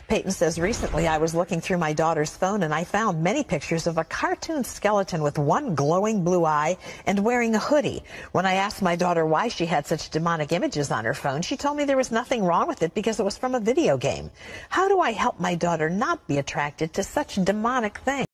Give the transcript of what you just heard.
Peyton says, recently I was looking through my daughter's phone and I found many pictures of a cartoon skeleton with one glowing blue eye and wearing a hoodie. When I asked my daughter why she had such demonic images on her phone, she told me there was nothing wrong with it because it was from a video game. How do I help my daughter not be attracted to such demonic things?